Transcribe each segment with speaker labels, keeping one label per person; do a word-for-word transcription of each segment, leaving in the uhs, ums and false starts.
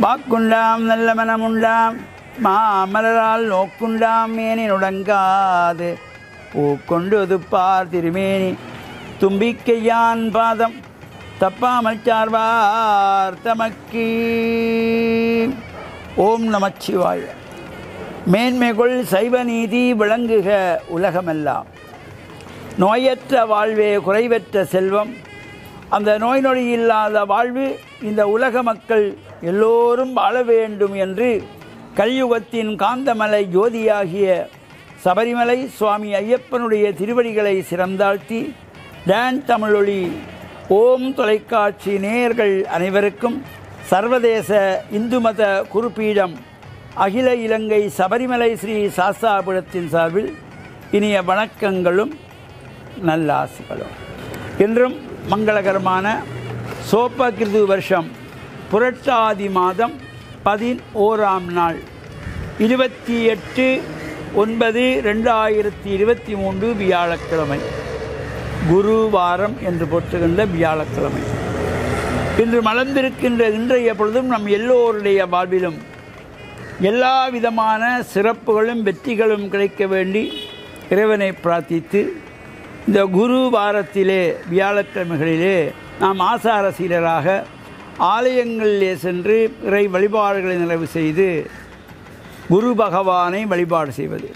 Speaker 1: வாக்குண்டாம் நல்ல மனமுண்டாம் மாமலரால் நோக்குண்டாம் மேனி நுடங்காது பூக்கொண்டு ஒதுப்பார் திருமேனி தும்பிக்கையான் பாதம் தப்பாமல் சார்வார் தமக்கு. ஓம் நமச்சிவாய. மேன்மைகொள் சைவ நீதி விளங்குக உலகமெல்லாம். நோயற்ற வாழ்வே குறைவற்ற செல்வம். அந்த நோய் நொடி இல்லாத வாழ்வு இந்த உலக மக்கள் எல்லோரும் வாழ வேண்டும் என்று கலியுகத்தின் காந்தமலை ஜோதியாகிய சபரிமலை சுவாமி ஐயப்பனுடைய திருவடிகளை சிறந்தாழ்த்தி டான் தமிழொலி ஓம் தொலைக்காட்சி நேயர்கள் அனைவருக்கும் சர்வதேச இந்து மத குருபீடம் அகில இலங்கை சபரிமலை ஸ்ரீ சாஸ்தாபுரத்தின் சார்பில் இனிய வணக்கங்களும் நல்லாசிகளும். இன்றும் மங்களகரமான சோபகிருது வருஷம் புரட்டாதி மாதம் பதினோராம் நாள் இருபத்தி எட்டு ஒன்பது ரெண்டாயிரத்தி இருபத்தி மூன்று வியாழக்கிழமை, குருவாரம் என்று போற்றுகின்ற வியாழக்கிழமை. இன்று மலர்ந்திருக்கின்ற இன்றைய பொழுதும் நம் எல்லோருடைய வாழ்விலும் எல்லா விதமான சிறப்புகளும் வெற்றிகளும் கிடைக்க வேண்டி இறைவனை பிரார்த்தித்து இந்த குரு வாரத்திலே வியாழக்கிழமைகளிலே நாம் ஆசார சீலராக ஆலயங்களிலே சென்று இறை வழிபாடுகளை நிறைவு செய்து குரு பகவானை வழிபாடு செய்வது,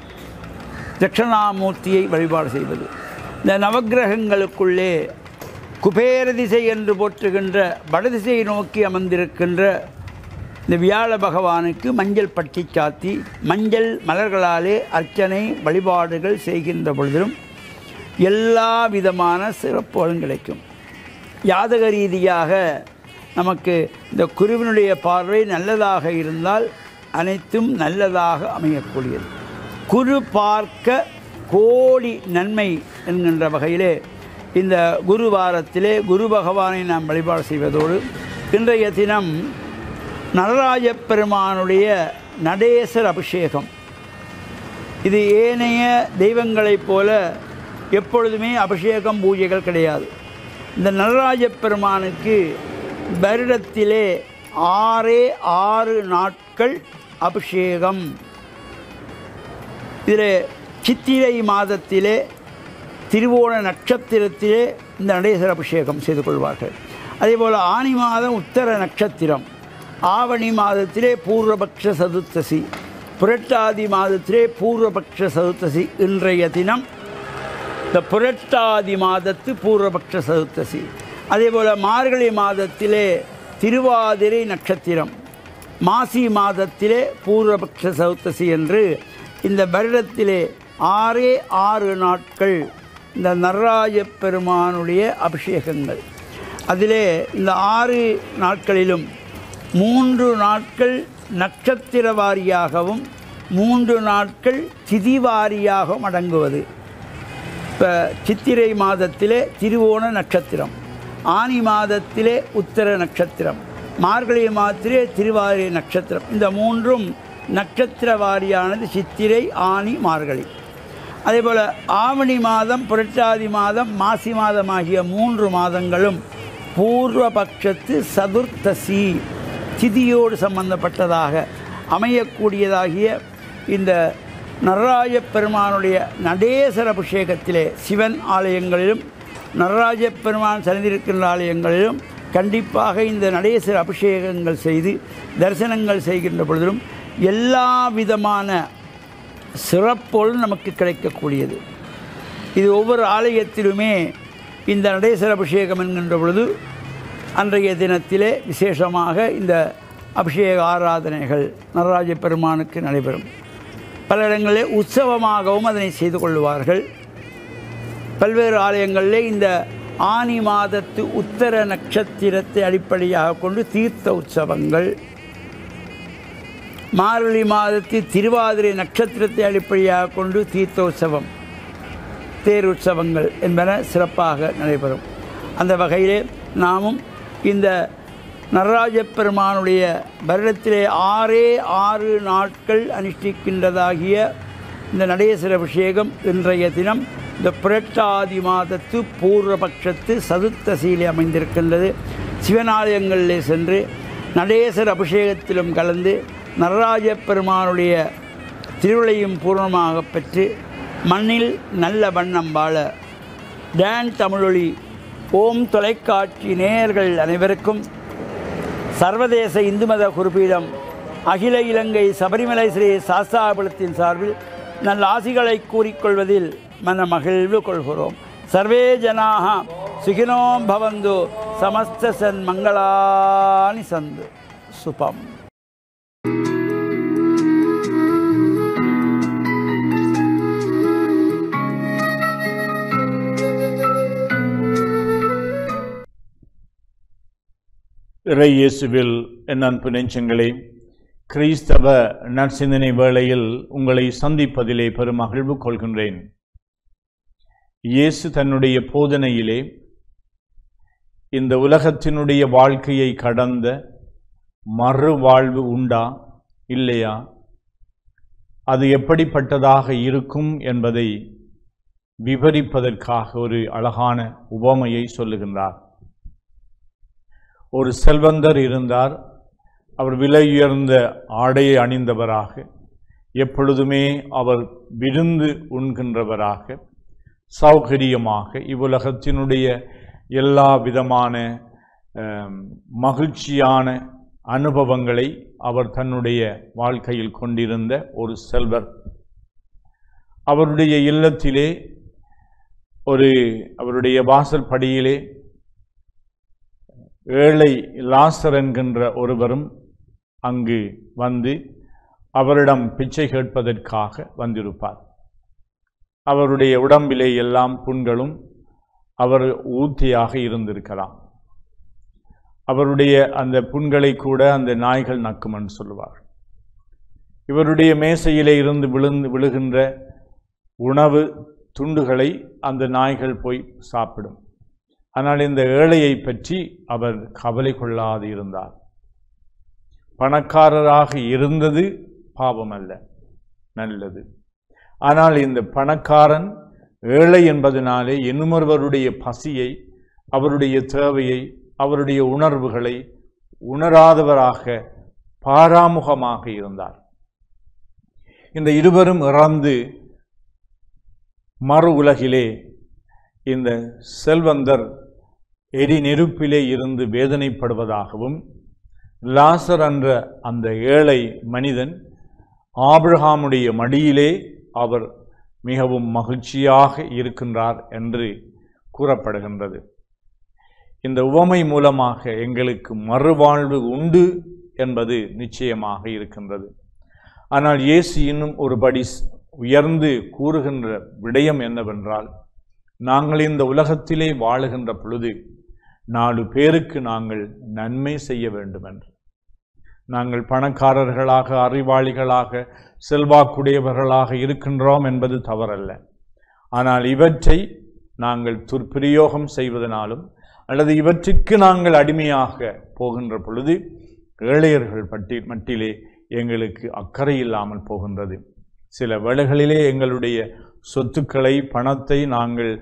Speaker 1: தட்சணாமூர்த்தியை வழிபாடு செய்வது. இந்த நவக்கிரகங்களுக்குள்ளே குபேர திசை என்று போற்றுகின்ற வடதிசையை நோக்கி அமர்ந்திருக்கின்ற இந்த வியாழ பகவானுக்கு மஞ்சள் பட்டி சாத்தி மஞ்சள் மலர்களாலே அர்ச்சனை வழிபாடுகள் செய்கின்ற பொழுதிலும் எல்லா விதமான சிறப்புகளும் கிடைக்கும். ஜாதக ரீதியாக நமக்கு இந்த குருவினுடைய பார்வை நல்லதாக இருந்தால் அனைத்தும் நல்லதாக அமையக்கூடியது. குரு பார்க்க கோடி நன்மை என்கின்ற வகையிலே இந்த குரு வாரத்திலே குரு பகவானை நாம் வழிபாடு செய்வதோடு இன்றைய தினம் நடராஜ பெருமானுடைய நடேசர் அபிஷேகம். இது ஏனைய தெய்வங்களைப் போல எப்பொழுதுமே அபிஷேகம் பூஜைகள் கிடையாது. இந்த நடராஜ பெருமானுக்கு வருடத்திலே ஆறே ஆறு நாட்கள் அபிஷேகம். இதில் சித்திரை மாதத்திலே திருவோண நட்சத்திரத்திலே இந்த நடேசர் அபிஷேகம் செய்து கொள்வார்கள். அதேபோல் ஆனி மாதம் உத்தர நட்சத்திரம், ஆவணி மாதத்திலே பூர்வபக்ஷ சதுர்த்தசி, புரட்டாதி மாதத்திலே பூர்வபக்ஷ சதுர்த்தசி. இன்றைய தினம் இந்த புரட்டாதி மாதத்து பூர்வபக்ஷ சதுர்த்தசி. அதேபோல் மார்கழி மாதத்திலே திருவாதிரை நட்சத்திரம், மாசி மாதத்திலே பூர்வபக்ஷ சதுர்த்தசி என்று இந்த வருடத்திலே ஆறே ஆறு நாட்கள் இந்த நடராஜ பெருமானுடைய அபிஷேகங்கள். அதிலே இந்த ஆறு நாட்களிலும் மூன்று நாட்கள் நட்சத்திர வாரியாகவும் மூன்று நாட்கள் திதி வாரியாகவும் அடங்குவது. இப்போ சித்திரை மாதத்திலே திருவோண நட்சத்திரம், ஆனி மாதத்திலே உத்தர நட்சத்திரம், மார்கழி மாதத்திலே திருவாதிரை நட்சத்திரம். இந்த மூன்றும் நட்சத்திர வாரியானது சித்திரை, ஆனி, மார்கழி. அதேபோல் ஆவணி மாதம், புரட்டாதி மாதம், மாசி மாதம் ஆகிய மூன்று மாதங்களும் பூர்வபக்ஷத்து சதுர்த்தசி திதியோடு சம்பந்தப்பட்டதாக அமையக்கூடியதாகிய இந்த நடராஜ பெருமானுடைய நடேசர் அபிஷேகத்திலே சிவன் ஆலயங்களிலும் நடராஜ பெருமான் சந்திருக்கின்ற ஆலயங்களிலும் கண்டிப்பாக இந்த நடேசர் அபிஷேகங்கள் செய்து தரிசனங்கள் செய்கின்ற பொழுதிலும் எல்லா விதமான சிறப்போடும் நமக்கு கிடைக்கக்கூடியது. இது ஒவ்வொரு ஆலயத்திலுமே இந்த நடேசர் அபிஷேகம் என்கின்ற பொழுது அன்றைய தினத்திலே விசேஷமாக இந்த அபிஷேக ஆராதனைகள் நடராஜ பெருமானுக்கு நடைபெறும். பல இடங்களிலே உற்சவமாகவும் அதனை செய்து கொள்வார்கள். பல்வேறு ஆலயங்களிலே இந்த ஆனி மாதத்து உத்தர நட்சத்திரத்தை அடிப்படையாக கொண்டு தீர்த்த உற்சவங்கள், மார்கழி மாதத்து திருவாதிரை நட்சத்திரத்தை அடிப்படையாக கொண்டு தீர்த்த உற்சவம், தேர் உற்சவங்கள் என்பன சிறப்பாக நடைபெறும். அந்த வகையிலே நாமும் இந்த நடராஜ பெருமானுடைய வருடத்திலே ஆறே ஆறு நாட்கள் அனுஷ்டிக்கின்றதாகிய இந்த நடேசர் அபிஷேகம் இன்றைய தினம் இந்த புரட்டாதி மாதத்து பூர்வபக்ஷத்து சதுர்த்தசியிலே அமைந்திருக்கின்றது. சிவனாலயங்களிலே சென்று நடேசர் அபிஷேகத்திலும் கலந்து நடராஜ பெருமானுடைய திருவிழையும் பூர்ணமாக பெற்று மண்ணில் நல்ல வண்ணம் வாழ டான் தமிழொலி ஓம் தொலைக்காட்சி நேயர்கள் அனைவருக்கும் சர்வதேச இந்து மத குறிப்பீடம் அகில இலங்கை சபரிமலை ஸ்ரீ சாஸ்தாபுரத்தின் சார்பில் நல்ல ஆசிகளை கூறிக்கொள்வதில் மன மகிழ்வு கொள்கிறோம். சர்வே ஜனாக சுகினோ பவந்து சமஸ்த சன் மங்களானி சந்து சுபம்.
Speaker 2: இறை இயேசுவில் என் அன்பு நெஞ்சங்களே, கிறிஸ்தவ நற்சிந்தனை வேளையில் உங்களை சந்திப்பதிலே பெருமகிழ்வு கொள்கின்றேன். இயேசு தன்னுடைய போதனையிலே இந்த உலகத்தினுடைய வாழ்க்கையை கடந்த மறுவாழ்வு உண்டா இல்லையா, அது எப்படிப்பட்டதாக இருக்கும் என்பதை விவரிப்பதற்காக ஒரு அழகான உவமையை சொல்லுகின்றார். ஒரு செல்வந்தர் இருந்தார். அவர் விலையுயர்ந்த ஆடையை அணிந்தவராக, எப்பொழுதுமே அவர் விருந்து உண்கின்றவராக, சௌகரியமாக இவ்வுலகத்தினுடைய எல்லா விதமான மகிழ்ச்சியான அனுபவங்களை அவர் தன்னுடைய வாழ்க்கையில் கொண்டிருந்த ஒரு செல்வர். அவருடைய இல்லத்திலே ஒரு அவருடைய வாசல் படியிலே ஏழை லாசர் என்கின்ற ஒருவரும் அங்கு வந்து அவரிடம் பிச்சை கேட்பதற்காக வந்திருப்பார். அவருடைய உடம்பிலே எல்லாம் புண்களும் அவர் ஊத்தியாக இருந்திருக்கலாம். அவருடைய அந்த புண்களை கூட அந்த நாய்கள் நக்குமென்று சொல்லுவார். இவருடைய மேசையிலே இருந்து விழுந்து விழுகின்ற உணவு துண்டுகளை அந்த நாய்கள் போய் சாப்பிடும். ஆனால் இந்த ஏழையை பற்றி அவர் கவலை கொள்ளாது இருந்தார். பணக்காரராக இருந்தது பாவம் அல்ல, நல்லது. ஆனால் இந்த பணக்காரன் ஏழை என்பதனாலே இன்னுமொருவருடைய பசியை, அவருடைய தேவையை, அவருடைய உணர்வுகளை உணராதவராக பாராமுகமாக இருந்தார். இந்த இருவரும் இறந்து மறு உலகிலே இந்த செல்வந்தர் எரி நெருப்பிலே இருந்து வேதனைப்படுவதாகவும், லாசர் என்ற அந்த ஏழை மனிதன் ஆபிரகாமுடைய மடியிலே அவர் மிகவும் மகிழ்ச்சியாக இருக்கின்றார் என்று கூறப்படுகின்றது. இந்த உவமை மூலமாக எங்களுக்கு மறுவாழ்வு உண்டு என்பது நிச்சயமாக இருக்கின்றது. ஆனால் இயேசு இன்னும் ஒரு படி உயர்ந்து கூறுகின்ற விடயம் என்னவென்றால், நாங்கள் இந்த உலகத்திலே வாழுகின்ற பொழுது நாலு பேருக்கு நாங்கள் நன்மை செய்ய வேண்டும் என்று. நாங்கள் பணக்காரர்களாக, அறிவாளிகளாக, செல்வாக்குடையவர்களாக இருக்கின்றோம் என்பது தவறல்ல. ஆனால் இவற்றை நாங்கள் துர்பிரயோகம் செய்வதனாலும் அல்லது இவற்றிற்கு நாங்கள் அடிமையாக போகின்ற பொழுது ஏழையர்கள் பட்டி மட்டிலே எங்களுக்கு அக்கறை இல்லாமல் போகின்றது. சில வேளைகளிலே எங்களுடைய சொத்துக்களை, பணத்தை நாங்கள்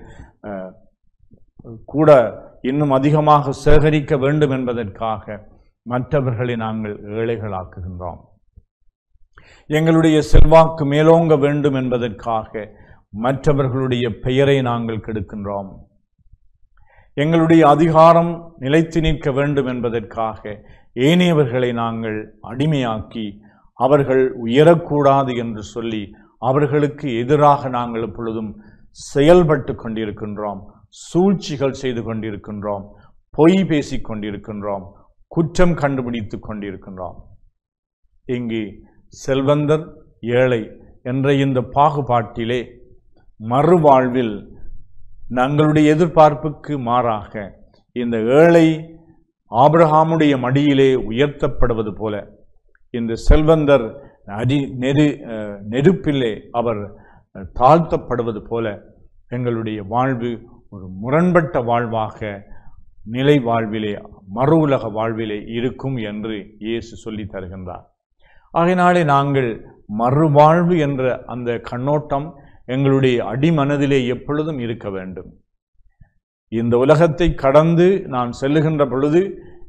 Speaker 2: கூட இன்னும் அதிகமாக சேகரிக்க வேண்டும் என்பதற்காக மற்றவர்களை நாங்கள் ஏழைகளாக்குகின்றோம். எங்களுடைய செல்வாக்கு மேலோங்க வேண்டும் என்பதற்காக மற்றவர்களுடைய பெயரை நாங்கள் கெடுக்கின்றோம். எங்களுடைய அதிகாரம் நிலைத்து நிற்க வேண்டும் என்பதற்காக ஏனையவர்களை நாங்கள் அடிமையாக்கி அவர்கள் உயரக்கூடாது என்று சொல்லி அவர்களுக்கு எதிராக நாங்கள் எப்பொழுதும் செயல்பட்டு கொண்டிருக்கின்றோம். சூழ்ச்சிகள் செய்து கொண்டிருக்கின்றோம், பொய் பேசிக் கொண்டிருக்கின்றோம், குற்றம் கண்டுபிடித்து கொண்டிருக்கின்றோம். இங்கு செல்வந்தர் ஏழை என்ற இந்த பாகுபாட்டிலே மறுவாழ்வில் தங்களுடைய எதிர்பார்ப்புக்கு மாறாக இந்த ஏழை ஆபிரகாமுடைய மடியிலே உயர்த்தப்படுவது போல, இந்த செல்வந்தர் அடி நெரு நெருப்பிலே அவர் தாழ்த்தப்படுவது போல எங்களுடைய வாழ்வு ஒரு முரண்பட்ட வாழ்வாக நிலை வாழ்விலே, மறு உலக வாழ்விலே இருக்கும் என்று இயேசு சொல்லி தருகின்றார். ஆகையினாலே நாங்கள் மறுவாழ்வு என்ற அந்த கண்ணோட்டம் எங்களுடைய அடிமனதிலே எப்பொழுதும் இருக்க வேண்டும். இந்த உலகத்தை கடந்து நான் செல்லுகின்ற பொழுது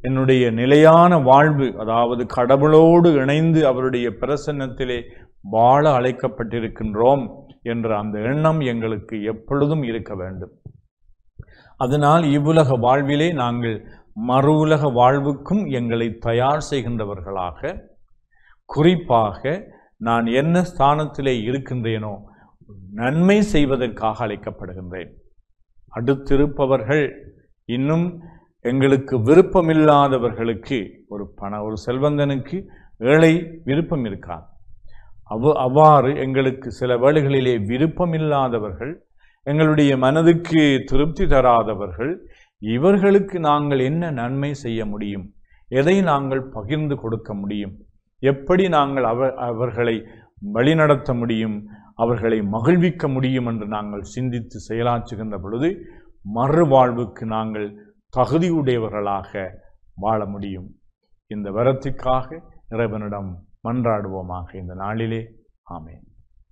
Speaker 2: என்னுடைய நிலையான வாழ்வு, அதாவது கடவுளோடு இணைந்து அவருடைய பிரசன்னத்திலே வாழ அழைக்கப்பட்டிருக்கின்றோம் என்ற அந்த எண்ணம் எங்களுக்கு எப்பொழுதும் இருக்க வேண்டும். அதனால் இவ்வுலக வாழ்விலே நாங்கள் மறு உலக வாழ்வுக்கும் எங்களை தயார் செய்கின்றவர்களாக, குறிப்பாக நான் என்ன ஸ்தானத்திலே இருக்கின்றேனோ நன்மை செய்வதற்காக அழைக்கப்படுகின்றேன். அடுத்திருப்பவர்கள் இன்னும் எங்களுக்கு விருப்பமில்லாதவர்களுக்கு, ஒரு பண ஒரு செல்வந்தனுக்கு ஏழை விருப்பம் இருக்காது. அவ் அவ்வாறு எங்களுக்கு சில வேளைகளிலே விருப்பமில்லாதவர்கள், எங்களுடைய மனதுக்கு திருப்தி தராதவர்கள், இவர்களுக்கு நாங்கள் என்ன நன்மை செய்ய முடியும், எதை நாங்கள் பகிர்ந்து கொடுக்க முடியும், எப்படி நாங்கள் அவ அவர்களை வழிநடத்த முடியும், அவர்களை மகிழ்விக்க முடியும் என்று நாங்கள் சிந்தித்து செயலாற்றுகின்ற பொழுது மறுவாழ்வுக்கு நாங்கள் தகுதியுடையவர்களாக வாழ முடியும். இந்த வரத்திற்காக இறைவனிடம் மன்றாடுவோமாக இந்த நாளிலே. ஆமென்.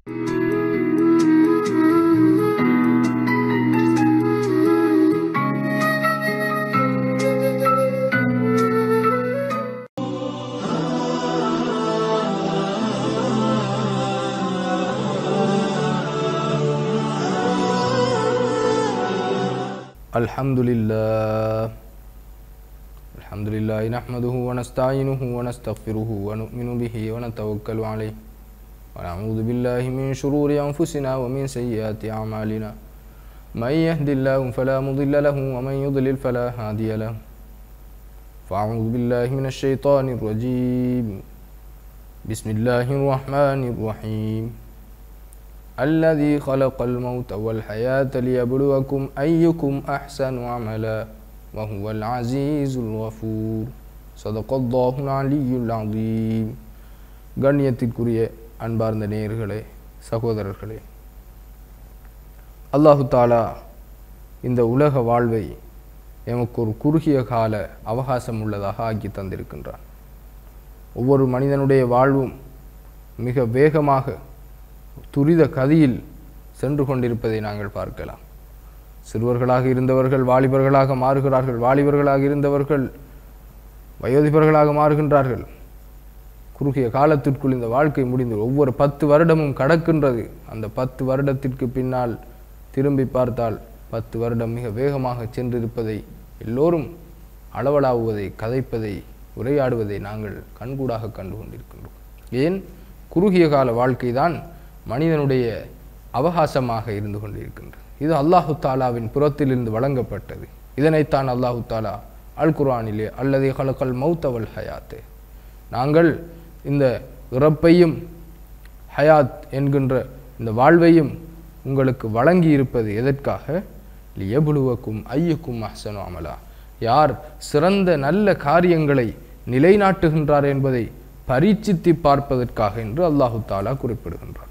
Speaker 3: Alhamdulillah Alhamdulillah nahmaduhu wa nasta'inuhu wa nastaghfiruhu wa nu'minu bihi wa natawakkalu alayhi wa na'udzu billahi min shururi anfusina wa min sayyiati a'malina man yahdihillahu fala mudilla lahu wa man yudlil fala hadiya lahu fa'udzu billahi minash shaitanir rajim bismillahir rahmanir rahim الذي خلق الموت والحياة ليبلوكم أيكم أحسن عملا وهو العزيز الغفور صدق الله العلي العظيم. கண்ணியத்திற்குரிய அன்பார்ந்த நேயர்களே, சகோதரர்களே, அல்லாஹு தாலா இந்த உலக வாழ்வை எமக்கு ஒரு குறுகிய கால அவகாசம் உள்ளதாக ஆக்கி தந்திருக்கின்றான். ஒவ்வொரு மனிதனுடைய வாழ்வும் மிக வேகமாக துரித கதியில் சென்று கொண்டிருப்பதை நாங்கள் பார்க்கலாம். சிறுவர்களாக இருந்தவர்கள் வாலிபர்களாக மாறுகிறார்கள், வாலிபர்களாக இருந்தவர்கள் வயோதிபர்களாக மாறுகின்றார்கள். குறுகிய காலத்திற்குள் இந்த வாழ்க்கை முடிந்து ஒவ்வொரு பத்து வருடமும் கடக்கின்றது. அந்த பத்து வருடத்திற்கு பின்னால் திரும்பி பார்த்தால் பத்து வருடம் மிக வேகமாக சென்றிருப்பதை எல்லோரும் அளவலாவுவதை, கதைப்பதை, உரையாடுவதை நாங்கள் கண்கூடாக கண்டு கொண்டிருக்கின்றோம். ஏன்? குறுகிய கால வாழ்க்கை தான் மனிதனுடைய அவகாசமாக இருந்து கொண்டிருக்கின்றது. இது அல்லாஹு தாலாவின் புறத்திலிருந்து வழங்கப்பட்டது. இதனைத்தான் அல்லாஹு தாலா அல் குர்ஆனிலே அல்லது ஹலக்கல் மௌத்தவல் ஹயாத்து, நாங்கள் இந்த இறப்பையும் ஹயாத் என்கின்ற இந்த வாழ்வையும் உங்களுக்கு வழங்கி இருப்பது எதற்காக? லியபுலுவக்கும் ஐயுக்கும் அஹ்சனு அமலா, யார் சிறந்த நல்ல காரியங்களை நிலைநாட்டுகின்றார் என்பதை பரீட்சித்து பார்ப்பதற்காக என்று அல்லாஹு தாலா குறிப்பிடுகின்றார்.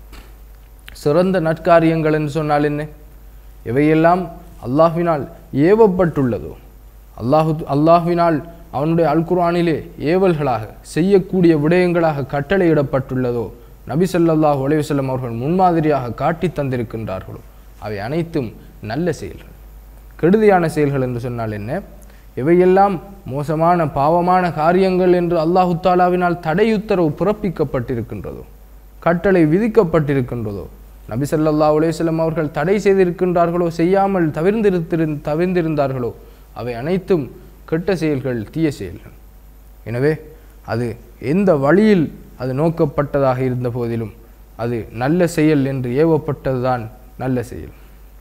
Speaker 3: சிறந்த நற்காரியங்கள் என்று சொன்னால் என்ன? எவையெல்லாம் அல்லாஹ்வினால் ஏவப்பட்டுள்ளதோ, அல்லாஹு அல்லாஹ்வினால் அவனுடைய அல் குர்ஆனிலே ஏவல்களாக செய்யக்கூடிய விடயங்களாக கட்டளையிடப்பட்டுள்ளதோ, நபி ஸல்லல்லாஹு அலைஹி வஸல்லம் அவர்கள் முன்மாதிரியாக காட்டி தந்திருக்கின்றார்களோ, அவை அனைத்தும் நல்ல செயல்கள். கெடுதியான செயல்கள் என்று சொன்னால் என்ன? எவையெல்லாம் மோசமான பாவமான காரியங்கள் என்று அல்லாஹு தாலாவினால் தடையுத்தரவு பிறப்பிக்கப்பட்டிருக்கின்றதோ, கட்டளை விதிக்கப்பட்டிருக்கின்றதோ, நபி ஸல்லல்லாஹு அலைஹி வஸல்லம் அவர்கள் தடை செய்திருக்கின்றார்களோ, செய்யாமல் தவிர்ந்திருந்திரு தவிர்ந்திருந்தார்களோ, அவை அனைத்தும் கெட்ட செயல்கள், தீய செயல்கள். எனவே அது எந்த வழியில் அது நோக்கப்பட்டதாக இருந்த போதிலும் அது நல்ல செயல் என்று ஏவப்பட்டதுதான் நல்ல செயல்.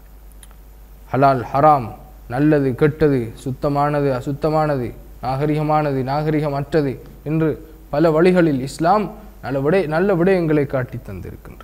Speaker 3: ஹலால் ஹராம், நல்லது கெட்டது, சுத்தமானது அசுத்தமானது, நாகரிகமானது நாகரிகமற்றது என்று பல வழிகளில் இஸ்லாம் நல்ல விடை நல்ல விடயங்களை காட்டி தந்திருக்கின்றது.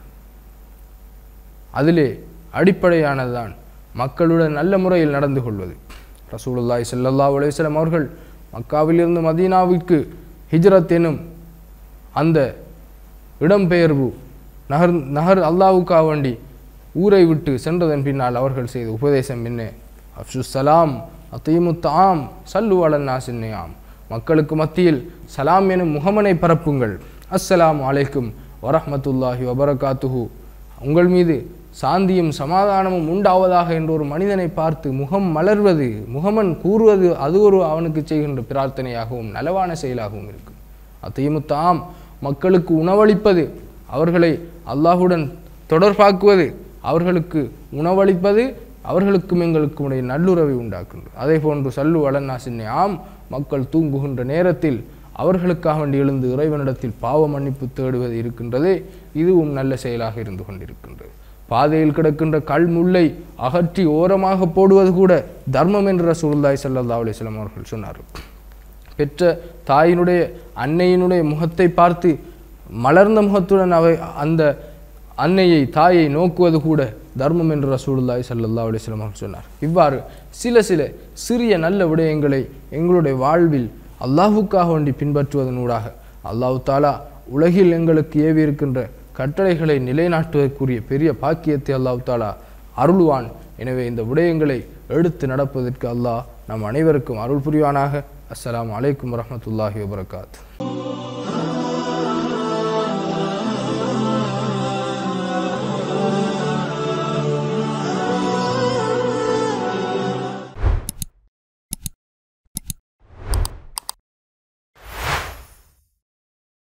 Speaker 3: அதிலே அடிப்படையானதுதான் மக்களுடன் நல்ல முறையில் நடந்து கொள்வது. ரசூலுல்லாஹி ஸல்லல்லாஹு அலைஹி வஸல்லம் அவர்கள் மக்காவிலிருந்து மதீனாவிற்கு ஹிஜ்ரத் எனும் அந்த இடம்பெயர்வு நகர் நகர் அல்லாஹ்வுக்காக வேண்டி ஊரை விட்டு சென்றதன் பின்னால் அவர்கள் செய்த உபதேசம் என்ன? அஃஷு சலாம் அத்தீமு தாம் சல்லு அலன் நாஸின் நியாம், மக்களுக்கு மத்தியில் சலாம் எனும் முகமனை பரப்புங்கள், அஸ்ஸலாமு அலைக்கும் வரஹ்மத்துல்லாஹி வபரகாத்துஹு, உங்கள் மீது சாந்தியும் சமாதானமும் உண்டாவதாக என்ற ஒரு மனிதனை பார்த்து முகம் மலர்வது, முகமன் கூறுவது, அது ஒரு அவனுக்கு செய்கின்ற பிரார்த்தனையாகவும் நலவான செயலாகவும் இருக்கும். அத்தையுமுத்தாம் மக்களுக்கு உணவளிப்பது, அவர்களை அல்லாஹுடன் தொடர்பாக்குவது, அவர்களுக்கு உணவளிப்பது அவர்களுக்கும் எங்களுக்கும் உடைய நல்லுறவை உண்டாக்குகிறது. அதே போன்று சல்லு அலன்னாசின் ஆம், மக்கள் தூங்குகின்ற நேரத்தில் அவர்களுக்காக வேண்டி எழுந்து இறைவனிடத்தில் பாவ மன்னிப்பு தேடுவது இருக்கின்றதே, இதுவும் நல்ல செயலாக இருந்து கொண்டிருக்கின்றது. பாதையில் கிடக்கின்ற கல் முல்லை அகற்றி ஓரமாக போடுவது கூட தர்மம் என்று ரசூலுல்லாஹி ஸல்லல்லாஹு அலைஹி வஸல்லம் அவர்கள் சொன்னார்கள். பெற்ற தாயினுடைய அன்னையினுடைய முகத்தை பார்த்து மலர்ந்த முகத்துடன் அவை அந்த அன்னையை தாயை நோக்குவது கூட தர்மம் என்று ரசூலுல்லாஹி ஸல்லல்லாஹு அலைஹி வஸல்லம் அவர்கள் சொன்னார். இவ்வாறு சில சில சிறிய நல்ல விடயங்களை எங்களுடைய வாழ்வில் அல்லாஹுக்காக வேண்டி பின்பற்றுவதனூடாக அல்லாஹு தாலா உலகில் எங்களுக்கு ஏவி இருக்கின்ற கட்டளைகளை நிலைநாட்டுவதற்குரிய பெரிய பாக்கியத்தை அல்லாஹு தாலா அருள்வான். எனவே இந்த விடயங்களை எடுத்து நடப்பதற்கு அல்லாஹ் நம் அனைவருக்கும் அருள் புரிவானாக. அஸ்ஸலாமு அலைக்கும் வரஹ்மத்துல்லாஹி வபரகாத்துஹு.